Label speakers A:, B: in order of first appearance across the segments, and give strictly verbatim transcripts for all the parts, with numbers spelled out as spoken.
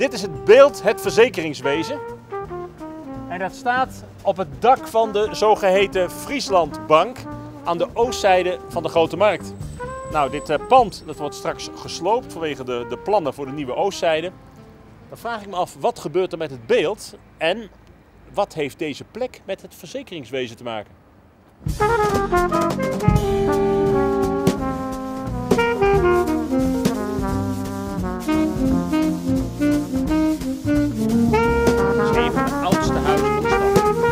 A: Dit is het beeld, het verzekeringswezen. En dat staat op het dak van de zogeheten Frieslandbank aan de oostzijde van de Grote Markt. Nou, dit uh, pand dat wordt straks gesloopt vanwege de, de plannen voor de nieuwe oostzijde. Dan vraag ik me af, wat gebeurt er met het beeld en wat heeft deze plek met het verzekeringswezen te maken? Het is een van de oudste huizen van de stad.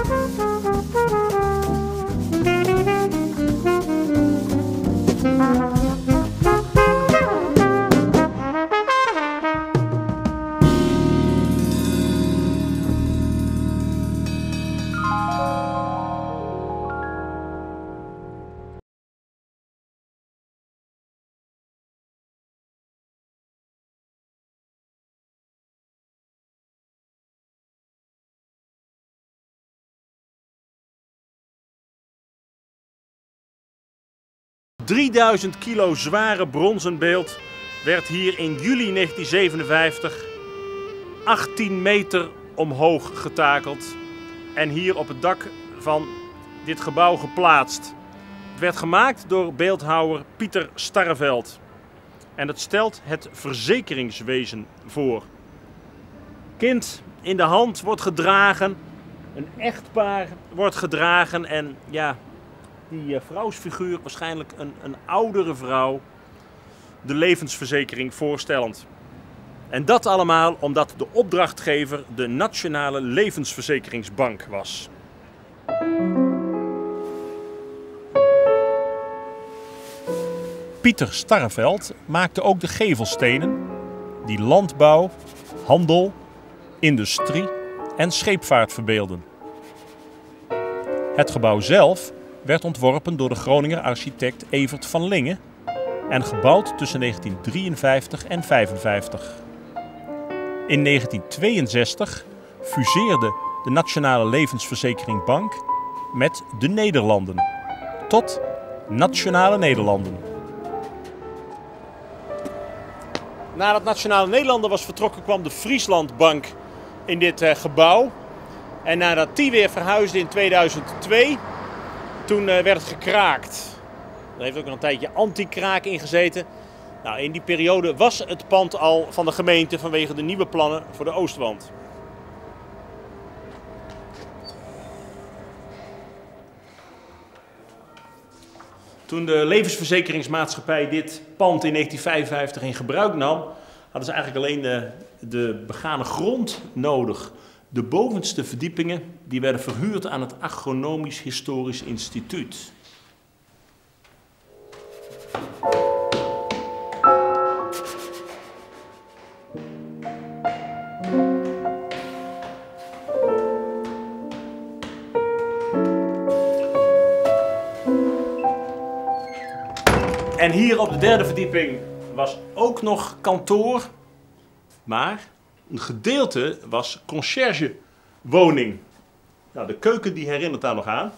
A: drieduizend kilo zware bronzen beeld werd hier in juli negentien zevenenvijftig achttien meter omhoog getakeld en hier op het dak van dit gebouw geplaatst. Het werd gemaakt door beeldhouwer Pieter Starreveld en het stelt het verzekeringswezen voor. Kind in de hand wordt gedragen, een echtpaar wordt gedragen en ja, die vrouwsfiguur, waarschijnlijk een, een oudere vrouw, de levensverzekering voorstellend. En dat allemaal omdat de opdrachtgever de Nationale Levensverzekeringsbank was. Pieter Starreveld maakte ook de gevelstenen die landbouw, handel, industrie en scheepvaart verbeelden. Het gebouw zelf werd ontworpen door de Groninger architect Evert van Lingen en gebouwd tussen negentien drieënvijftig en vijfenvijftig. In negentien tweeënzestig fuseerde de Nationale Levensverzekeringsbank met de Nederlanden tot Nationale Nederlanden. Nadat Nationale Nederlanden was vertrokken kwam de Frieslandbank in dit uh, gebouw. En nadat die weer verhuisde in tweeduizend twee, toen uh, werd het gekraakt. Er heeft ook nog een tijdje anti-kraak ingezeten. Nou, in die periode was het pand al van de gemeente vanwege de nieuwe plannen voor de Oostwand. Toen de levensverzekeringsmaatschappij dit pand in negentien vijfenvijftig in gebruik nam, hadden ze eigenlijk alleen de, de begane grond nodig. De bovenste verdiepingen die werden verhuurd aan het Agronomisch Historisch Instituut. En hier op de derde verdieping was ook nog kantoor, maar een gedeelte was conciërgewoning. Nou, de keuken die herinnert daar nog aan.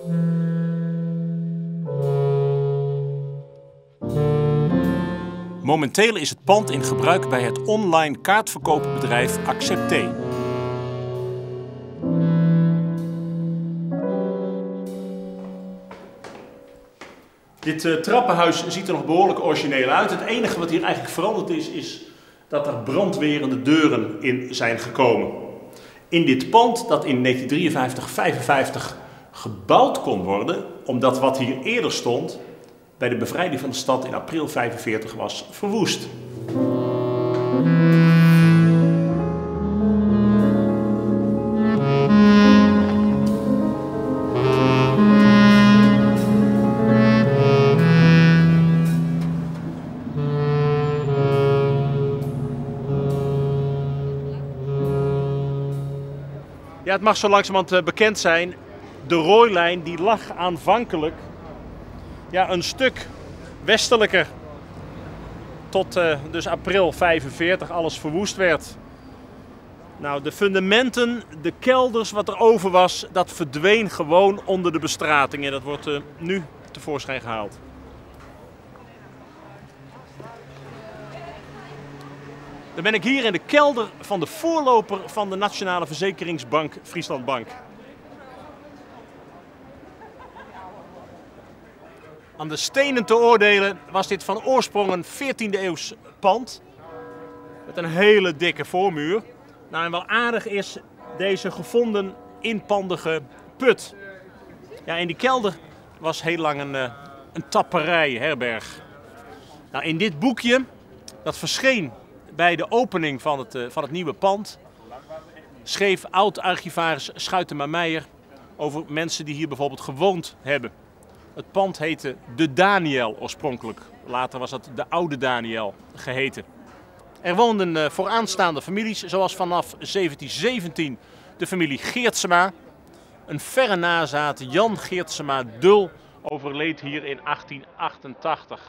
A: Momenteel is het pand in gebruik bij het online kaartverkoopbedrijf Accepté. Dit uh, trappenhuis ziet er nog behoorlijk origineel uit. Het enige wat hier eigenlijk veranderd is, is dat er brandwerende deuren in zijn gekomen. In dit pand, dat in negentien drieënvijftig vijfenvijftig gebouwd kon worden, omdat wat hier eerder stond, bij de bevrijding van de stad in april vijfenveertig was verwoest. Ja, het mag zo langzamerhand bekend zijn. De rooilijn die lag aanvankelijk ja, een stuk westelijker. Tot uh, dus april vijfenveertig alles verwoest werd. Nou, de fundamenten, de kelders, wat er over was, dat verdween gewoon onder de bestrating. En dat wordt uh, nu tevoorschijn gehaald. Dan ben ik hier in de kelder van de voorloper van de Nationale Verzekeringsbank Frieslandbank. Aan de stenen te oordelen was dit van oorsprong een veertiende eeuws pand. Met een hele dikke voormuur. Nou, en wel aardig is deze gevonden inpandige put. Ja, in die kelder was heel lang een, uh, een tapperij, herberg. Nou, in dit boekje, dat verscheen bij de opening van het, uh, van het nieuwe pand, schreef oud-archivaris Schuitema Meijer over mensen die hier bijvoorbeeld gewoond hebben. Het pand heette de Daniël oorspronkelijk. Later was het de Oude Daniël geheten. Er woonden uh, vooraanstaande families, zoals vanaf zeventien zeventien de familie Geertsema. Een verre nazaat, Jan Geertsema Dul, overleed hier in achttien achtentachtig.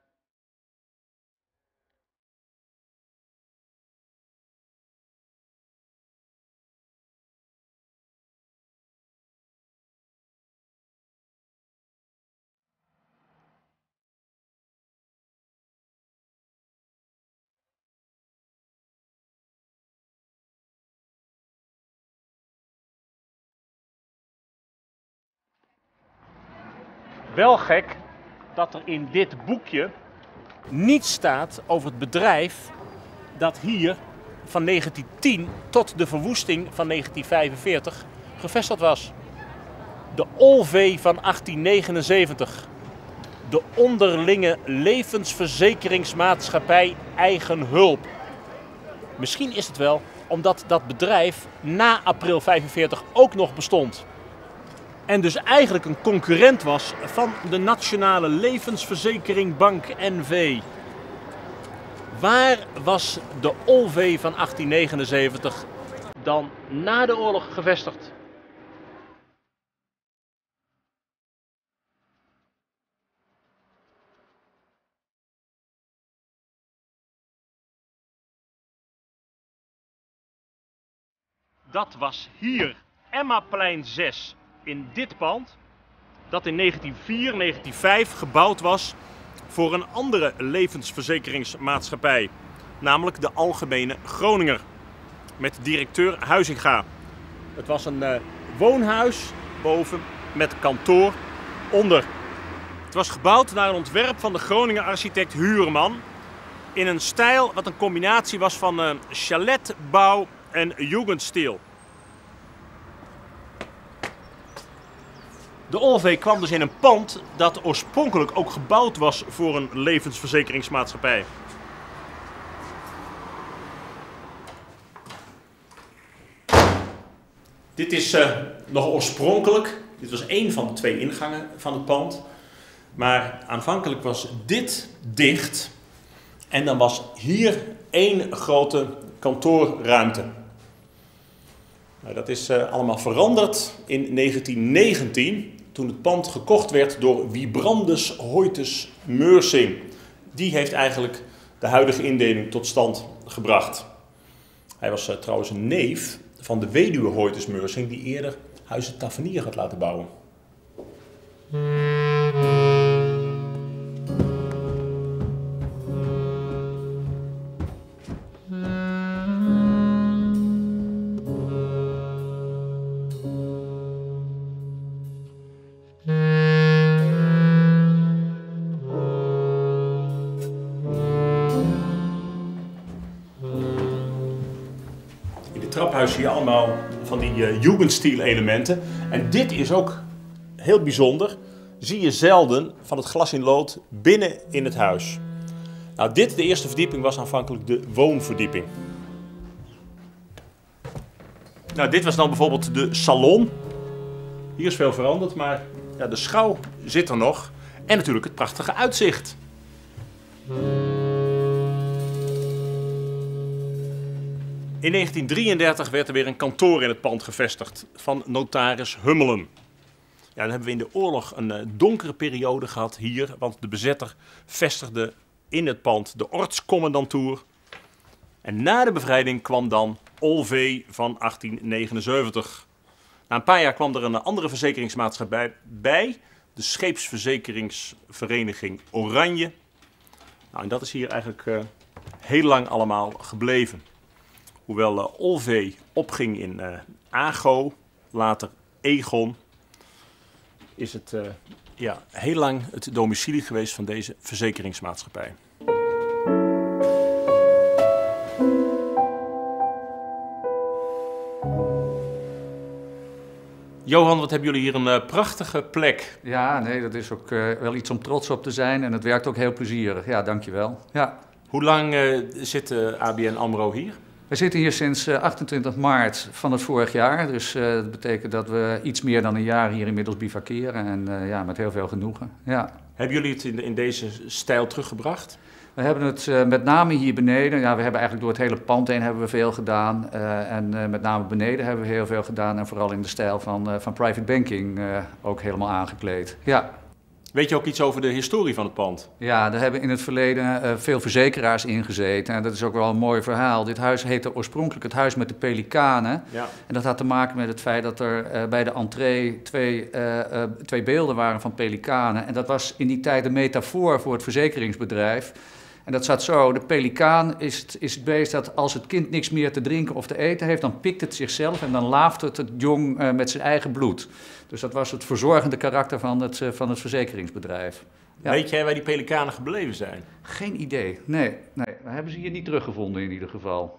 A: Wel gek dat er in dit boekje niets staat over het bedrijf dat hier van negentien tien tot de verwoesting van negentien vijfenveertig gevestigd was. De Olvee van achttien negenenzeventig. De onderlinge levensverzekeringsmaatschappij Eigen Hulp. Misschien is het wel omdat dat bedrijf na april vijfenveertig ook nog bestond. En dus eigenlijk een concurrent was van de Nationale Levensverzekeringsbank N V. Waar was de Olvee van achttien negenenzeventig dan na de oorlog gevestigd? Dat was hier, Emmaplein zes. In dit pand, dat in negentien vier, negentien vijf gebouwd was voor een andere levensverzekeringsmaatschappij, namelijk de Algemene Groninger, met directeur Huizinga. Het was een uh, woonhuis boven met kantoor onder. Het was gebouwd naar een ontwerp van de Groninger architect Huurman in een stijl wat een combinatie was van uh, chaletbouw en jugendstil. De Olvee kwam dus in een pand dat oorspronkelijk ook gebouwd was voor een levensverzekeringsmaatschappij. Dit is uh, nog oorspronkelijk. Dit was één van de twee ingangen van het pand. Maar aanvankelijk was dit dicht. En dan was hier één grote kantoorruimte. Nou, dat is uh, allemaal veranderd in negentien negentien. Toen het pand gekocht werd door Wibrandus Hoytes Meursing. Die heeft eigenlijk de huidige indeling tot stand gebracht. Hij was uh, trouwens een neef van de weduwe Hoytes Meursing die eerder Huize Tavernier had laten bouwen. Traphuis zie je allemaal van die uh, jugendstil elementen. En dit is ook heel bijzonder. Zie je zelden van het glas in lood binnen in het huis. Nou, dit, de eerste verdieping, was aanvankelijk de woonverdieping. Nou, dit was dan bijvoorbeeld de salon. Hier is veel veranderd, maar ja, de schouw zit er nog. En natuurlijk het prachtige uitzicht. In negentien drieëndertig werd er weer een kantoor in het pand gevestigd van notaris Hummelen. Ja, dan hebben we in de oorlog een uh, donkere periode gehad hier, want de bezetter vestigde in het pand de ortscommandantuur. En na de bevrijding kwam dan Olvee van achttien negenenzeventig. Na een paar jaar kwam er een andere verzekeringsmaatschappij bij, de Scheepsverzekeringsvereniging Oranje. Nou, en dat is hier eigenlijk uh, heel lang allemaal gebleven. Hoewel uh, Olve opging in uh, Ago, later Egon, is het uh, ja, heel lang het domicilie geweest van deze verzekeringsmaatschappij. Johan, wat hebben jullie hier een uh, prachtige plek.
B: Ja, nee, dat is ook uh, wel iets om trots op te zijn en het werkt ook heel plezierig. Ja, dankjewel. Ja.
A: Hoe lang uh, zit uh, A B N AMRO hier?
B: We zitten hier sinds uh, achtentwintig maart van het vorig jaar. Dus uh, dat betekent dat we iets meer dan een jaar hier inmiddels bivakeren en uh, ja, met heel veel genoegen. Ja.
A: Hebben jullie het in, in deze stijl teruggebracht?
B: We hebben het uh, met name hier beneden, ja, we hebben eigenlijk door het hele pand heen hebben we veel gedaan. Uh, en uh, met name beneden hebben we heel veel gedaan en vooral in de stijl van, uh, van private banking uh, ook helemaal aangekleed. Ja.
A: Weet je ook iets over de historie van het pand?
B: Ja, daar hebben in het verleden uh, veel verzekeraars in gezeten. En dat is ook wel een mooi verhaal. Dit huis heette oorspronkelijk het Huis met de Pelikanen.
A: Ja.
B: En dat had te maken met het feit dat er uh, bij de entree twee, uh, uh, twee beelden waren van pelikanen. En dat was in die tijd een metafoor voor het verzekeringsbedrijf. En dat zat zo, de pelikaan is het, is het beest dat als het kind niks meer te drinken of te eten heeft, dan pikt het zichzelf en dan laaft het het jong uh, met zijn eigen bloed. Dus dat was het verzorgende karakter van het, uh, van het verzekeringsbedrijf. Ja.
A: Weet jij waar die pelikanen gebleven zijn?
B: Geen idee, nee, nee. We hebben ze hier niet teruggevonden in ieder geval.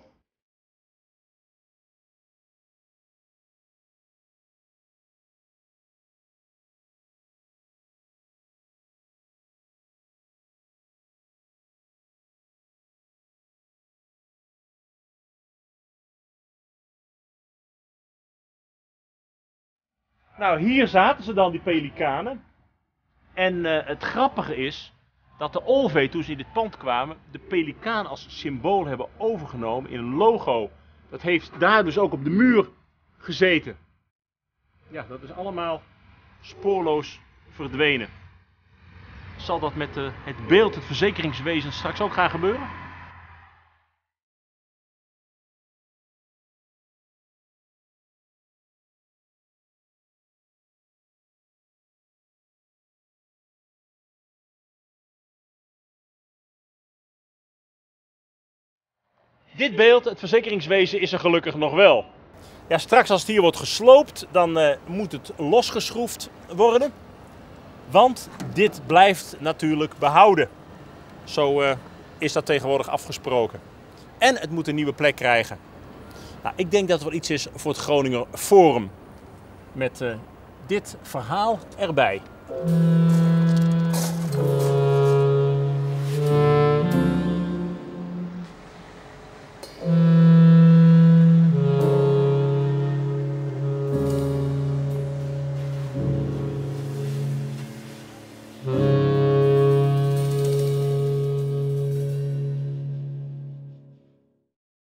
A: Nou, hier zaten ze dan, die pelikanen. En uh, het grappige is dat de Olve, toen ze in dit pand kwamen, de pelikaan als symbool hebben overgenomen in een logo. Dat heeft daar dus ook op de muur gezeten. Ja, dat is allemaal spoorloos verdwenen. Zal dat met uh, het beeld, het verzekeringswezen, straks ook gaan gebeuren? Dit beeld, het verzekeringswezen, is er gelukkig nog wel. Ja, straks als het hier wordt gesloopt, dan uh, moet het losgeschroefd worden. Want dit blijft natuurlijk behouden. Zo uh, is dat tegenwoordig afgesproken. En het moet een nieuwe plek krijgen. Nou, ik denk dat het wel iets is voor het Groninger Forum. Met uh, dit verhaal erbij.